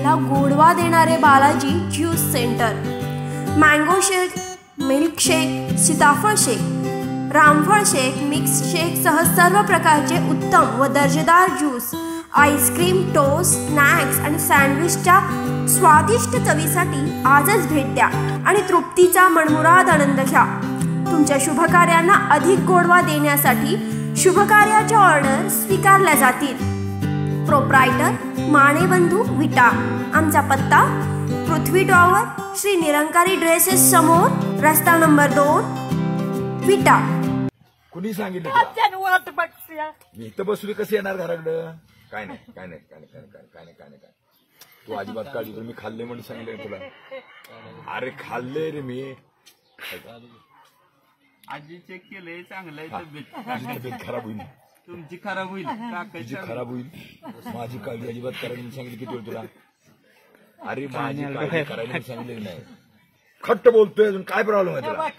आपल्याला गोडवा देणारे Balaji juice centre. Mango shake, milk shake, सीताफळ शेक, रामफळ शेक, मिक्स शेक सह सर्व प्रकारचे उत्तम व दर्जेदार ज्यूस, आईस्क्रीम, टोस्ट, स्नॅक्स आणि सँडविचच्या स्वादिष्ट चवीसाठी आजच भेट द्या आणि तृप्तीचा मनमुराद आनंद घ्या। तुमच्या शुभकार्यांना अधिक गोडवा देण्यासाठी शुभकार्याच्या ऑर्डर स्वीकारल्या जातील। प्रोप्रायटर मानेबंधू विटा। आमचा पत्ता पृथ्वी टॉवर, श्री निरंकारी ड्रेसेस समोर, रस्ता नंबर 2, विटा। कुणी सांगितलं मी इथं बसली कशी येणार घराकडं? काय नाही काय नाही काय नाही काय नाही काय नाही काय नाही काय तू अजिबात काळजी करू। मी खाल्ले म्हणून सांगितलं तुला। अरे खाल्ले रे मी। आजी चेक केलंय, चांगलं आहे। तब्येत खराब होईल, तुमची खराब होईल, तुझी खराब होईल। माझी काळजी अजिबात करायला मी सांगितलं किती वेळ तुला? अरे माझी काळजी करायला मी सांगितलं नाही। खट्ट बोलतोय, अजून काय प्रॉब्लेम आहे तुला?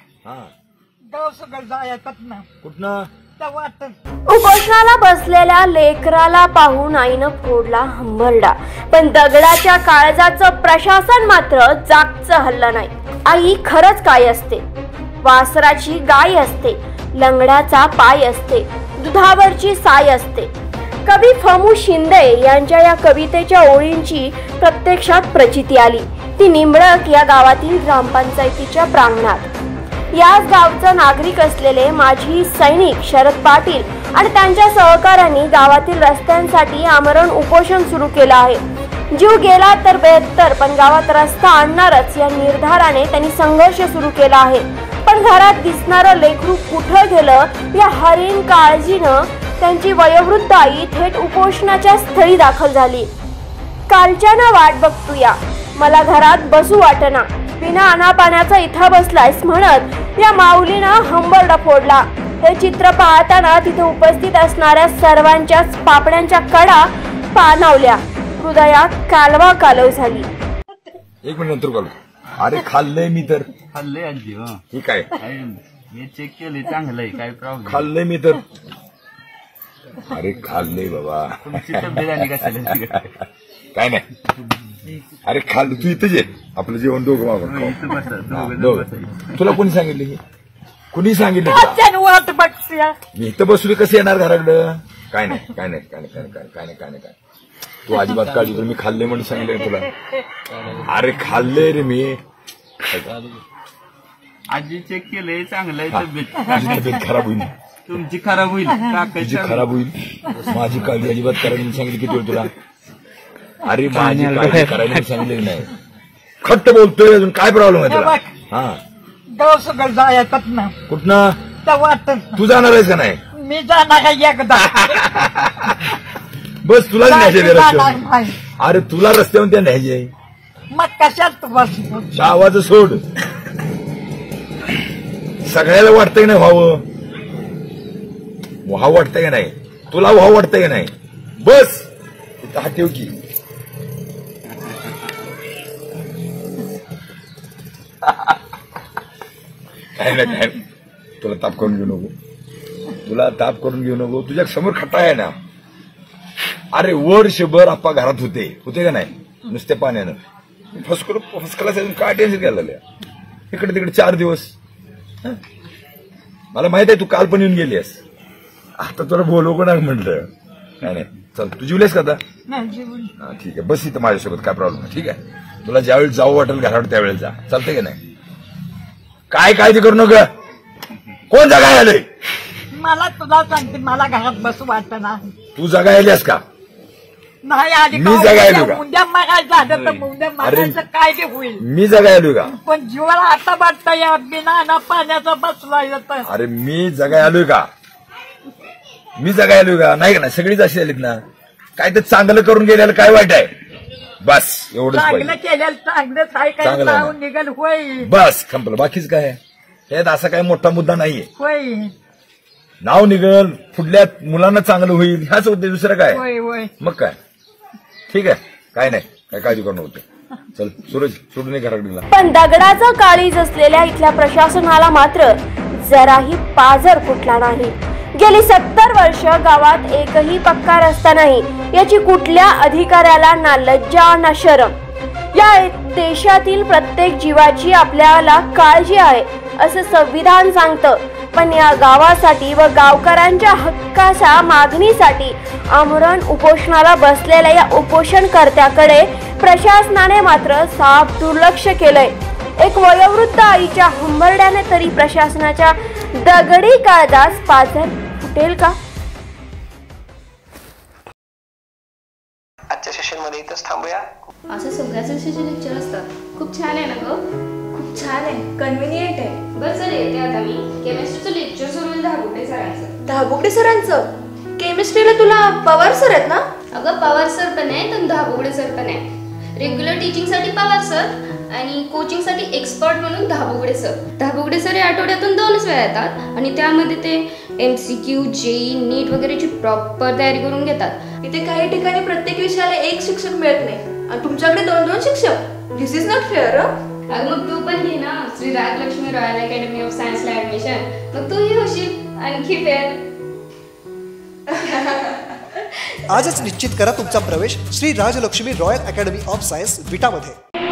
हा कुठनं? उपोषणाला बसलेल्या लेकराला पाहून आईनं फोडला हंबरडा, पण दगडाच्या काळजाचं प्रशासन मात्र जागचं हल्लं नाही। आई खरंच काय असते? वासराची गाय असते, लंगड्याचा पाय असते, दुधावरची साय असते। कवी फमू शिंदे यांच्या या कवितेच्या ओळींची प्रत्यक्षात प्रचिती आली ती निंबळक या गावातील ग्रामपंचायतीच्या प्रांगणात। याच गावचा नागरिक असलेले माजी सैनिक शरद पाटील आणि त्यांच्या सहकाऱ्यांनी गावातील रस्त्यांसाठी आमरण उपोषण सुरू केलं आहे। जीव गेला तर बेहत्तर, पण गावात रस्ता आणणारच या निर्धाराने त्यांनी संघर्ष सुरू केला आहे। पण घरात दिसणारं लेकरू कुठं गेलं या हरीण काळजीनं त्यांची वयोवृद्ध आई थेट उपोषणाच्या स्थळी दाखल झाली। कालच्यानं वाट बघतोया, मला घरात बसू वाटना, बिना अनापाण्याचा इथं बसलायस म्हणत या माऊलीनं हंबरडा फोडला। हे चित्र पाहताना तिथे उपस्थित असणाऱ्या सर्वांच्याच पापड्यांच्या कडा पाणावल्या, हृदयात कालवा कालव झाली। एक मिनिट नंतर बोलू। अरे खाल्लंय मी तर। खाल्लंय आजी? ठीक आहे, मी चेक केलंय, चांगलं आहे, काय प्रॉब्लेम? खाल्लंय मी तर। अरे खाल्लंय बाबा, तुमची तब्येत आणि कशाला? काय नाही। अरे खाल्लं, तू इथंच ये, आपलं जेवण दोघं मागून। तुला कोणी सांगितलं? हे कुणी सांगितलं? मी इथं बसली कशी येणार घराकडं? काय नाही काय नाही काय नाही काय नाही काय नाही काय नाही काय तू अजिबात काळजी करू। मी खाल्ले म्हणून सांगितलं तुला। अरे खाल्ले रे मी। आजी चेक केलंय, चांगलं आहे, तब्येत खराब होईल, तुमची खराब होईल, तुझी खराब होईल। माझी काळजी अजिबात करायला मी सांगितलं किती वेळ तुला? अरे माझी काळजी करायला मी सांगितलं नाही। खट्ट बोलतोय, अजून काय प्रॉब्लेम आहे तुला? हा कुठनं? तू जाणार आहेस का नाही? मी जाणार एकदा। बस तुलाच न्यायचे रस्त्यावर? अरे तुला रस्त्यावर त्या न्यायचे, मग कशात बस? आवाज सोड। सगळ्याला वाटतंय नाही व्हावं? व्हावं वाटतंय का नाही तुला? व्हावं वाटतंय का नाही? बस इथं हा ठेव की। काय नाही काय, तुला ताप करून घेऊ नको, तुला ताप करून घेऊ नको। तुझ्या समोर खट्टा आहे ना। अरे वर्षभर आप्पा घरात होते का नाही? नुसत्या पाण्यानं फसकला काय टेन्शन घ्यायला लागल्या? इकडे तिकडे 4 दिवस। मला माहित आहे तू काल पण येऊन गेलीस, आता तुला बोलवू का म्हटलं? काय नाही, चल तू जेवलीस का आता? हा ठीक आहे, बस इथं माझ्यासोबत, काय प्रॉब्लेम आहे? ठीक आहे, तुला ज्यावेळी जाऊ वाटेल घरावर त्यावेळेला जा, चालतंय का नाही? काय काळजी करू नका। कोण जागा आलंय? मला तुला सांगते, मला घरात बसू वाटना। तू जागा आलीस का? नाही आली। मी जागा आलो का? उद्या मागायचं झालं तर उद्या मागायचं काय ते होईल? मी जागा आलो का? पण जीवाला आता वाटतं या बिना पाण्याचा बसला येतं। अरे मी जागा आलोय का? मी जागा आलोय का? नाही का ना, सगळीच अशी आलीत ना। काय तर चांगलं करून गेल्याला काय वाईट आहे? बस एवढंच चांगलं केलेलं चांगलंच आहे, काय नाव निघाल होय, बस संपलं। बाकीच काय यात असा काय मोठा मुद्दा नाहीये। होय नाव निघल, पुढल्या मुलांना चांगलं होईल, ह्याच होते, दुसरं काय? होय होय। मग काय ठीक आहे, काय नाही, काय काळजी करू नको। चल सूरज, सोडून घराकडे। पण दगडाचं काळीज असलेल्या इथल्या प्रशासनाला मात्र जराही पाझर फुटला नाही। गेली 70 वर्ष गावात एकही पक्का रस्ता नाही, याची कुठल्या अधिकाऱ्याला ना लज्जा ना शरम। या देशातील प्रत्येक जीवाची आपल्याला काळजी आहे असं संविधान सांगतं, पण या गावासाठी व गावकऱ्यांच्या हक्काच्या मागणीसाठी आमरण उपोषणाला बसलेल्या या उपोषणकर्त्याकडे प्रशासनाने मात्र साफ दुर्लक्ष केलंय। एक वयोवृद्ध आईच्या हंबरड्याने तरी प्रशासनाच्या दगडी काळजास पाझर फुटेल का? आजच्या सेशन मध्ये इथंच थांबूया। असं सगळ्याच विषयाचे लेक्चर असतात। खूप छान आहे ना ग? खूप छान आहे, कन्व्हिनियंट आहे। बरं चल येते आता मी। केमिस्ट्रीचं लेक्चर सुरू आहे धाबुगडे सरांचं। धाबुगडे सरांचं? केमिस्ट्रीला तुला पवार सर आहेत ना? अगं पवार सर पण आहे तर धाबुगडे सर पण आहे। रेग्युलर टीचिंग साठी पवार सर आणि कोचिंग साठी एक्सपर्ट म्हणून धाबुगडे सर। धाबुगडे सर या आठवड्यातून 2च वेळा येतात आणि त्यामध्ये ते MCQ, JEE, नीट वगैरेची प्रॉपर तयारी करून घेतात। इथे काही ठिकाणी प्रत्येक विषयाला एक शिक्षक मिळत नाही आणि तुमच्याकडे 2-2 शिक्षक। This is not fair. अगं मग तू पण घे ना Shri Rajlakshmi royal academy of सायन्सला ऍडमिशन, मग तूही होशील आणखी फेअर। आजच निश्चित करा तुमचा प्रवेश Shri Rajlakshmi royal academy of science विटामध्ये।